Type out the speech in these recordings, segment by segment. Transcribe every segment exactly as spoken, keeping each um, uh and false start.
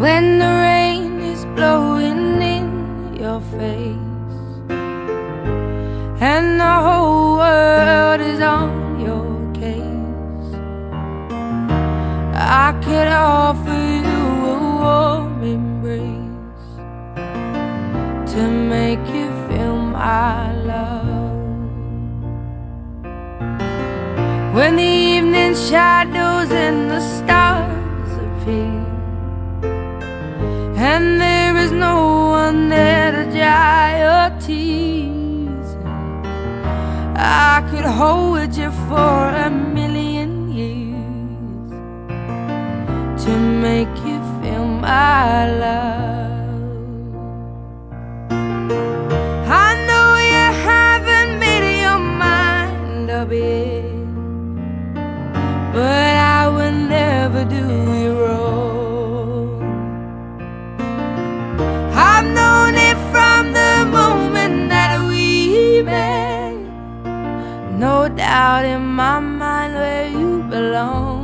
when the rain is blowing in your face and the whole world is on your case. I could offer you a warm embrace to make you feel my love. When the evening shadows and the stars appear and there is no one there to dry your tears, I could hold you for a million years to make you feel my love. I know you haven't made your mind up yet, but I will never do you wrong. I've known it from the moment that we met, no doubt in my mind where you belong.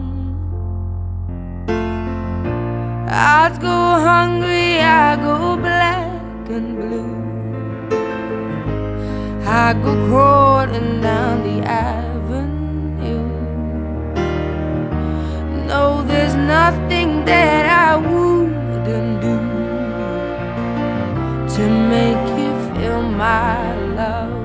I'd go hungry, I go black and blue, I go crawling down the avenue. No, there's nothing that I wouldn't do to make you feel my love.